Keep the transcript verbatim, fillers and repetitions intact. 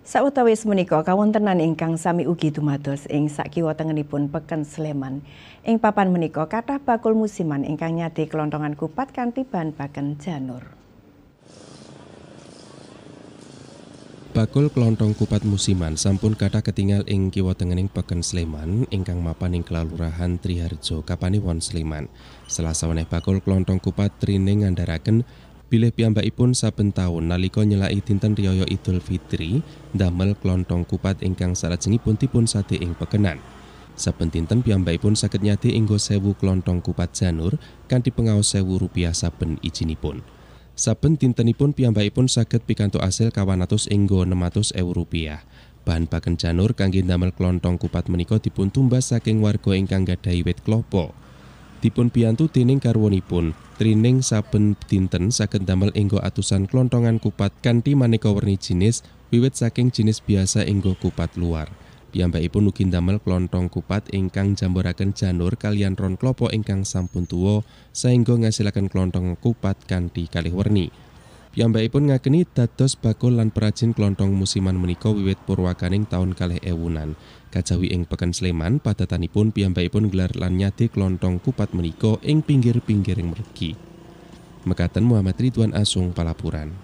Sawetawis menika kawontenan ingkang sami ugi dumados ing sakiwa tengenipun Peken Sleman. Ing papan menika kathah bakul musiman ingkang nyadi kelontongan kupat kanthi bahan baken janur. Bakul kelontong kupat musiman sampun kathah ketingal ing kiwa tengening Peken Sleman ingkang mapan ing Kelurahan Triharjo, Kapanewon, Sleman. Selasa weneh bakul kelontong kupat trining ngandharaken bilih piyambakipun saben taun nalika nyelaki dinten riyaya Idul Fitri ndamel klontong kupat ingkang salajengipun dipun sade ing pekenan. Saben dinten piyambakipun saged nyade enggo sewu klontong kupat janur kanthi pengaos sewu rupiah saben ijinipun. Saben dintenipun piyambakipun saged pikantuk asil kawan atus enggo enem atus ewu rupiah. Bahan baken janur kangge ndamel klontong kupat menika dipun tumbas saking warga ingkang gadhahi wit klapa. Dipun piyantu dening garwanipun, trining saben dinten saged damel enggo atusan klontongan kupat kanthi maneka werni jinis wiwit saking jinis biasa enggo kupat luar. Piyambakipun ugi damel klontong kupat ingkang jamburaken janur kaliyan ron klapa ingkang sampun tuwa saengga ngasilaken klontong kupat kanthi kalih werni. Piyambakipun ngakeni dados bakul lan perajin klontong musiman menika wiwit purwakaning taun kalih ewunan. Kajawi ing Peken Sleman, padatanipun piyambakipun gelar lan nyade klontong kupat menika ing pinggir-pinggiring mregi. Mekaten Muhammad Ridwan Asung palapuran.